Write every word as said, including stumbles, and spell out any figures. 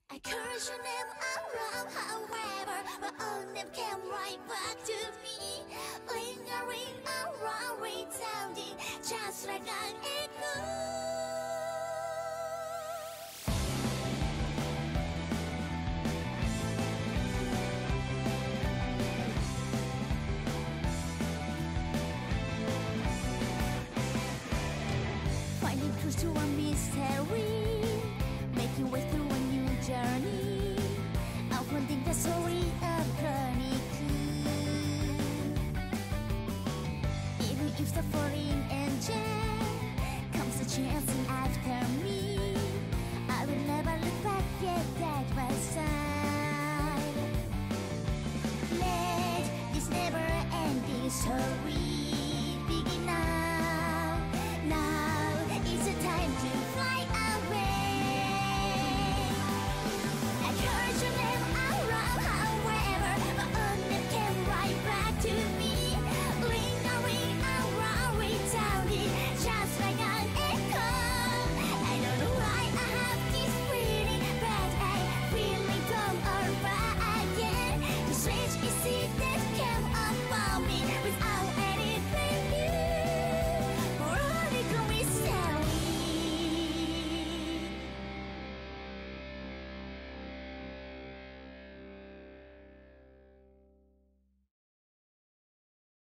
I curse your name around, however, my own name came right back to me, lingering around, resounding just like an echo. Finding clues to a mystery, making way through a new journey, unfolding the story of love.